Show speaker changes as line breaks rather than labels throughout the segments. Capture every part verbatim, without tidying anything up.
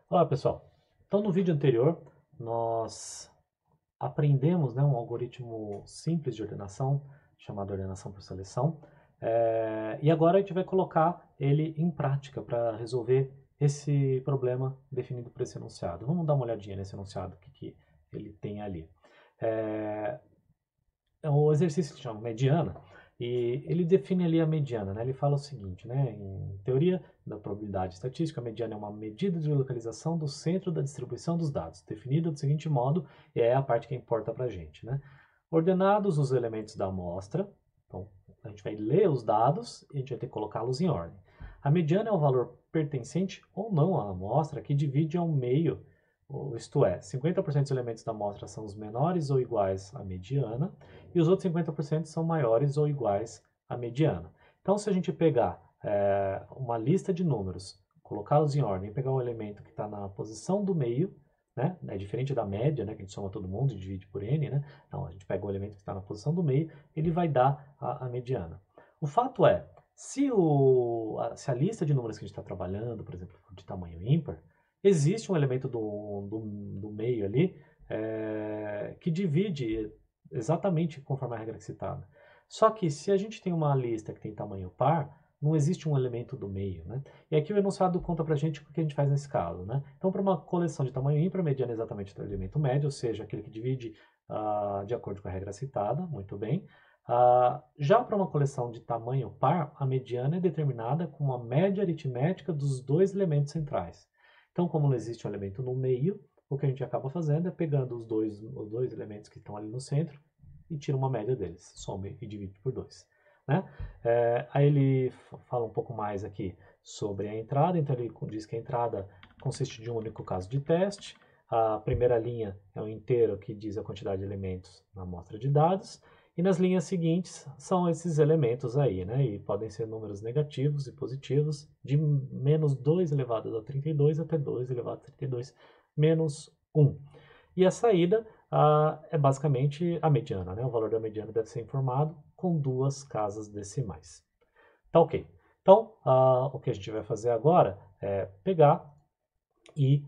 Olá pessoal, então no vídeo anterior nós aprendemos, né, um algoritmo simples de ordenação chamado ordenação por seleção, é, e agora a gente vai colocar ele em prática para resolver esse problema definido por esse enunciado. Vamos dar uma olhadinha nesse enunciado, o que, que ele tem ali. É, é o exercício que chama mediana, e ele define ali a mediana, né? Ele fala o seguinte, né? Em teoria da probabilidade estatística, a mediana é uma medida de localização do centro da distribuição dos dados, definida do seguinte modo, e é a parte que importa para a gente, né? Ordenados os elementos da amostra, então a gente vai ler os dados e a gente vai ter que colocá-los em ordem. A mediana é o valor pertencente ou não à amostra que divide ao meio, isto é, cinquenta por cento dos elementos da amostra são os menores ou iguais à mediana, e os outros cinquenta por cento são maiores ou iguais à mediana. Então, se a gente pegar é, uma lista de números, colocá-los em ordem, pegar um elemento que está na posição do meio, né, é diferente da média, né, que a gente soma todo mundo e divide por n, né, então a gente pega o elemento que está na posição do meio, ele vai dar a, a mediana. O fato é, se, o, a, se a lista de números que a gente está trabalhando, por exemplo, for de tamanho ímpar, existe um elemento do, do, do meio ali é, que divide exatamente conforme a regra citada. Só que se a gente tem uma lista que tem tamanho par, não existe um elemento do meio, né? E aqui o enunciado conta pra gente o que a gente faz nesse caso, né? Então, para uma coleção de tamanho ímpar, a mediana é exatamente o elemento médio, ou seja, aquele que divide uh, de acordo com a regra citada, muito bem. Uh, já para uma coleção de tamanho par, a mediana é determinada com uma média aritmética dos dois elementos centrais. Então, como não existe um elemento no meio, o que a gente acaba fazendo é pegando os dois, os dois elementos que estão ali no centro e tira uma média deles, soma e divide por dois. Né? É, aí ele fala um pouco mais aqui sobre a entrada, então ele diz que a entrada consiste de um único caso de teste, a primeira linha é um inteiro que diz a quantidade de elementos na amostra de dados, e nas linhas seguintes são esses elementos aí, né? E podem ser números negativos e positivos, de menos dois elevado a trinta e dois até dois elevado a trinta e dois menos um. E a saída ah, é basicamente a mediana, né? O valor da mediana deve ser informado com duas casas decimais. Tá ok. Então, ah, o que a gente vai fazer agora é pegar e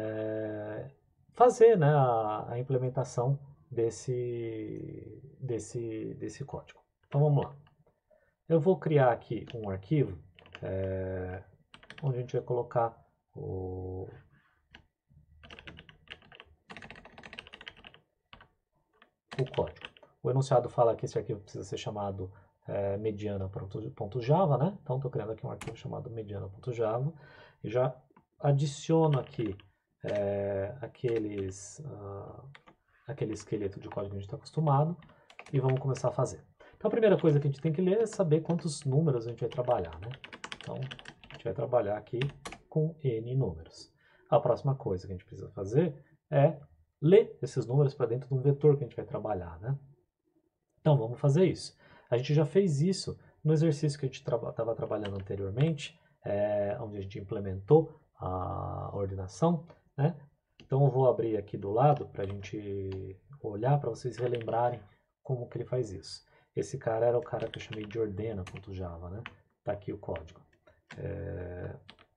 é, fazer, né, a, a implementação desse, desse, desse código. Então vamos lá. Eu vou criar aqui um arquivo é, onde a gente vai colocar o, o código. O enunciado fala que esse arquivo precisa ser chamado é, mediana.java, né? Então estou criando aqui um arquivo chamado mediana.java e já adiciono aqui é, aqueles, uh, aquele esqueleto de código que a gente está acostumado e vamos começar a fazer. Então a primeira coisa que a gente tem que ler é saber quantos números a gente vai trabalhar, né? Então a gente vai trabalhar aqui com n números. A próxima coisa que a gente precisa fazer é ler esses números para dentro de um vetor que a gente vai trabalhar, né? Então vamos fazer isso. A gente já fez isso no exercício que a gente estava tra trabalhando anteriormente, é, onde a gente implementou a ordenação, né? Então eu vou abrir aqui do lado para a gente olhar, para vocês relembrarem como que ele faz isso. Esse cara era o cara que eu chamei de ordena.java, né? Tá aqui o código. É...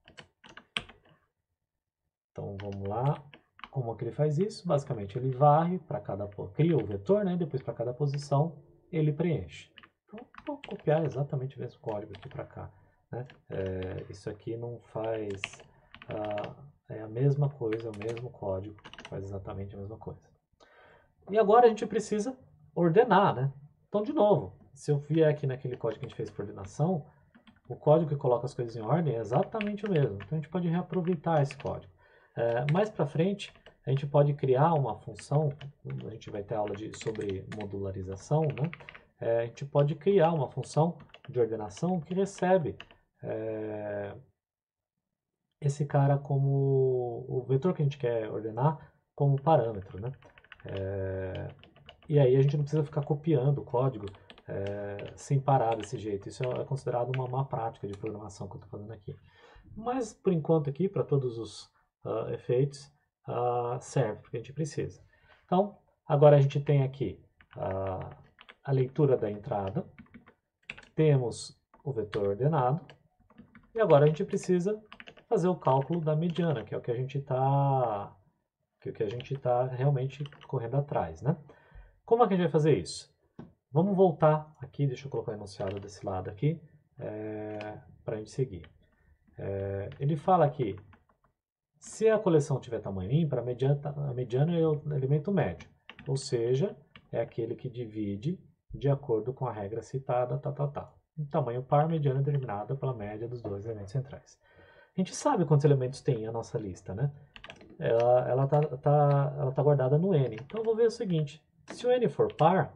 Então vamos lá. Como que ele faz isso? Basicamente ele varre para cada, cria o vetor, né? Depois para cada posição ele preenche. Então vou copiar exatamente o mesmo código aqui para cá, né? É, isso aqui não faz uh, é a mesma coisa, é o mesmo código, faz exatamente a mesma coisa. E agora a gente precisa ordenar, né? Então de novo, se eu vier aqui naquele código que a gente fez por ordenação, o código que coloca as coisas em ordem é exatamente o mesmo. Então a gente pode reaproveitar esse código. É, mais para frente, a gente pode criar uma função, a gente vai ter aula de, sobre modularização, né? É, a gente pode criar uma função de ordenação que recebe é, esse cara como o vetor que a gente quer ordenar como parâmetro, né? É, e aí a gente não precisa ficar copiando o código é, sem parar desse jeito. Isso é considerado uma má prática de programação que eu estou fazendo aqui. Mas por enquanto aqui, para todos os uh, efeitos, uh, serve porque a gente precisa. Então, agora a gente tem aqui uh, a leitura da entrada, temos o vetor ordenado, e agora a gente precisa fazer o cálculo da mediana, que é o que a gente está que é o que a gente está realmente correndo atrás, né? Como é que a gente vai fazer isso? Vamos voltar aqui, deixa eu colocar o enunciado desse lado aqui, é, para a gente seguir. É, ele fala aqui, se a coleção tiver tamanho ímpar, a mediana, a mediana é o elemento médio, ou seja, é aquele que divide de acordo com a regra citada, tá, tá, tá. O tamanho par, a mediana é determinada pela média dos dois elementos centrais. A gente sabe quantos elementos tem a nossa lista, né? Ela ela tá, tá, ela tá guardada no N. Então eu vou ver o seguinte, se o N for par,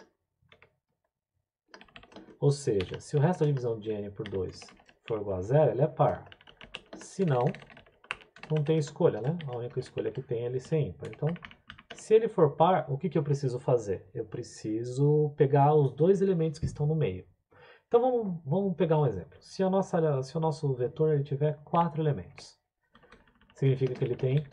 ou seja, se o resto da divisão de N por dois for igual a zero, ele é par. Se não, não tem escolha, né? A única escolha que tem é ele ser ímpar. Então, se ele for par, o que, que eu preciso fazer? Eu preciso pegar os dois elementos que estão no meio. Então vamos, vamos pegar um exemplo. Se, a nossa, se o nosso vetor ele tiver quatro elementos, significa que ele tem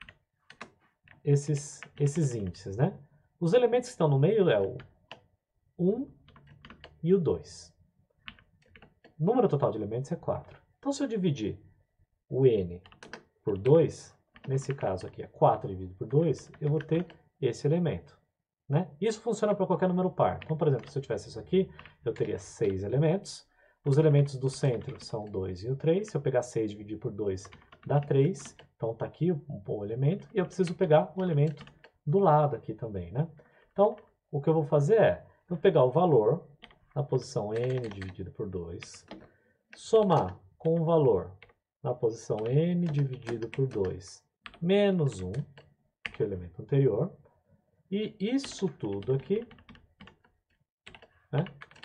esses, esses índices, né? Os elementos que estão no meio é o um e o dois. O número total de elementos é quatro. Então se eu dividir o N por dois, nesse caso aqui é quatro dividido por dois, eu vou ter esse elemento. Né? Isso funciona para qualquer número par. Então, por exemplo, se eu tivesse isso aqui, eu teria seis elementos. Os elementos do centro são o dois e o três. Se eu pegar seis e dividir por dois, dá três. Então, está aqui o, o elemento. E eu preciso pegar o elemento do lado aqui também. Né? Então, o que eu vou fazer é, eu vou pegar o valor na posição n dividido por dois, somar com o valor na posição n dividido por dois menos um, que é o elemento anterior. E isso tudo aqui, né,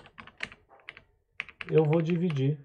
eu vou dividir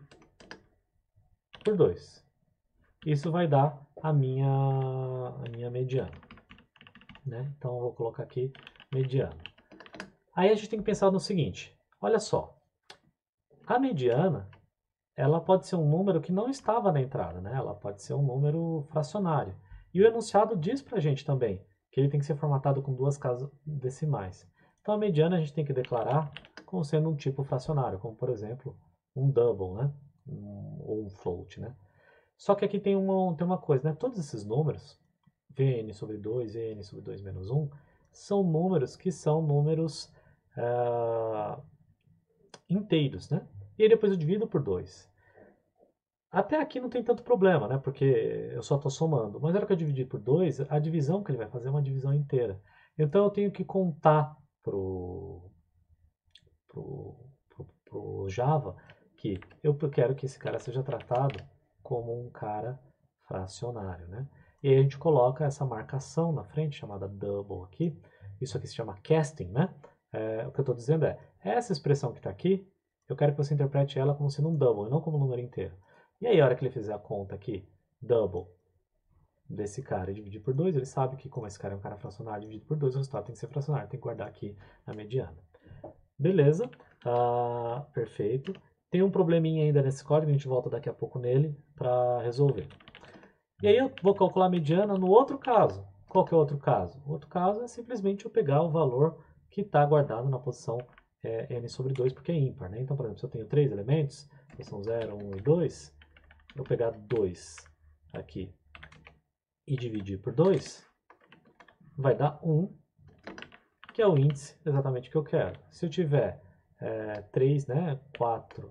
por dois. Isso vai dar a minha, a minha mediana. Né? Então, eu vou colocar aqui mediana. Aí a gente tem que pensar no seguinte, olha só. A mediana, ela pode ser um número que não estava na entrada, né? Ela pode ser um número fracionário. E o enunciado diz pra gente também que ele tem que ser formatado com duas casas decimais. Então a mediana a gente tem que declarar como sendo um tipo fracionário, como por exemplo um double, né? Um, ou um float, né? Só que aqui tem uma, tem uma coisa, né? Todos esses números, Vn sobre dois, Vn sobre dois menos um, são números que são números uh, inteiros, né? E aí depois eu divido por dois. Até aqui não tem tanto problema, né? Porque eu só estou somando. Mas na hora que eu dividir por dois, a divisão que ele vai fazer é uma divisão inteira. Então eu tenho que contar pro, pro, pro, pro Java que eu quero que esse cara seja tratado como um cara fracionário, né? E aí a gente coloca essa marcação na frente, chamada double aqui. Isso aqui se chama casting, né? É, o que eu estou dizendo é, essa expressão que está aqui, eu quero que você interprete ela como sendo um double, e não como um número inteiro. E aí, a hora que ele fizer a conta aqui, double desse cara e dividir por dois, ele sabe que como esse cara é um cara fracionário dividido por dois, o resultado tem que ser fracionário, tem que guardar aqui a mediana. Beleza, ah, perfeito. Tem um probleminha ainda nesse código, a gente volta daqui a pouco nele para resolver. E aí eu vou calcular a mediana no outro caso. Qual que é o outro caso? O outro caso é simplesmente eu pegar o valor que está guardado na posição é, n sobre dois, porque é ímpar, né? Então, por exemplo, se eu tenho três elementos, que são zero, um e dois, eu pegar dois aqui e dividir por dois, vai dar um, que é o índice exatamente que eu quero. Se eu tiver é, três, né, quatro,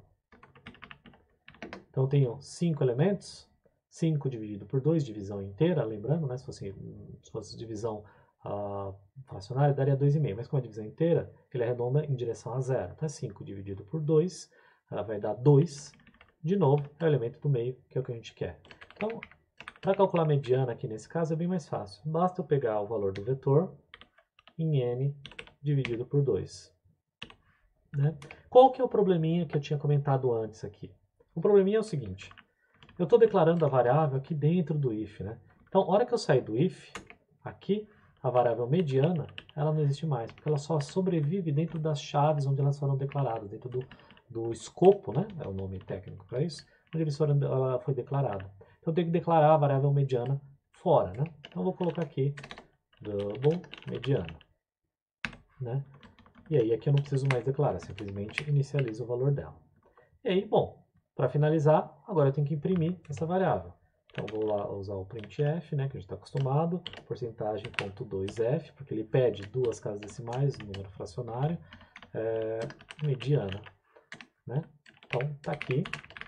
então eu tenho cinco elementos, cinco dividido por dois, divisão inteira, lembrando, né, se fosse, se fosse divisão uh, fracionária, daria dois vírgula cinco, mas como é divisão inteira, ele arredonda em direção a zero. Então é cinco dividido por dois, ela vai dar dois. De novo, é o elemento do meio, que é o que a gente quer. Então, para calcular a mediana aqui nesse caso é bem mais fácil. Basta eu pegar o valor do vetor em n dividido por dois. Né? Qual que é o probleminha que eu tinha comentado antes aqui? O probleminha é o seguinte. Eu estou declarando a variável aqui dentro do if. Né? Então, a hora que eu sair do if, aqui, a variável mediana, ela não existe mais, porque ela só sobrevive dentro das chaves onde elas foram declaradas, dentro do do escopo, né? É o nome técnico para isso, onde eles foram, ela foi declarada. Então eu tenho que declarar a variável mediana fora, né? Então eu vou colocar aqui double mediana, né? E aí aqui eu não preciso mais declarar, simplesmente inicializo o valor dela. E aí, bom, para finalizar, agora eu tenho que imprimir essa variável. Então vou lá usar o printf, né, que a gente está acostumado, porcentagem ponto dois f, porque ele pede duas casas decimais, número fracionário, é, mediana, né? Então tá aqui.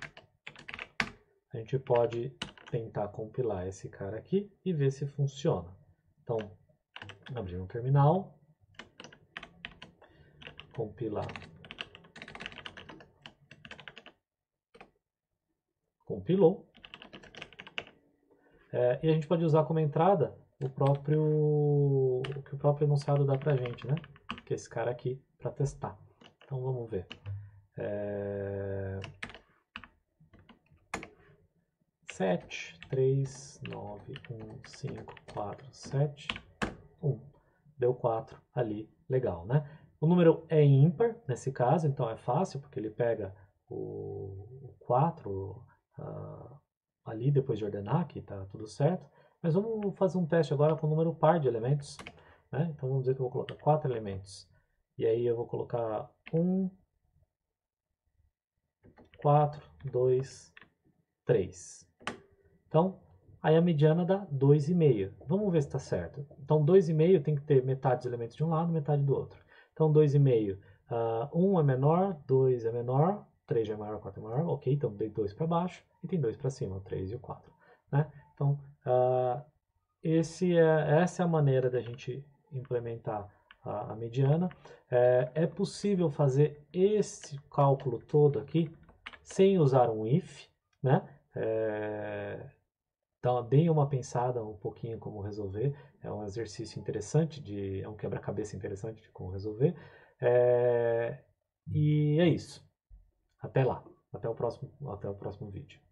A gente pode tentar compilar esse cara aqui e ver se funciona. Então, abrir um terminal, compilar, compilou, é, e a gente pode usar como entrada o próprio, o que o próprio enunciado dá pra gente, né? Que é esse cara aqui, para testar. Então vamos ver. É... sete, três, nove, um, cinco, quatro, sete, um. Deu quatro ali, legal, né? O número é ímpar nesse caso, então é fácil, porque ele pega o quatro uh, ali depois de ordenar, que está tudo certo. Mas vamos fazer um teste agora com o número par de elementos, né? Então vamos dizer que eu vou colocar quatro elementos. E aí eu vou colocar um, quatro, dois, três. Então, aí a mediana dá dois vírgula cinco. Vamos ver se está certo. Então, dois vírgula cinco tem que ter metade dos elementos de um lado, metade do outro. Então, dois vírgula cinco, uh, um é menor, dois é menor, três já é maior, quatro é maior, ok, então dei dois para baixo e tem dois para cima, o três e o quatro. Né? Então, uh, esse é, essa é a maneira da gente implementar a, a mediana. É, é possível fazer esse cálculo todo aqui sem usar um if, né? É, então, deem uma pensada um pouquinho como resolver. É um exercício interessante, de, é um quebra-cabeça interessante de como resolver. É, e é isso. Até lá. Até o próximo, até o próximo vídeo.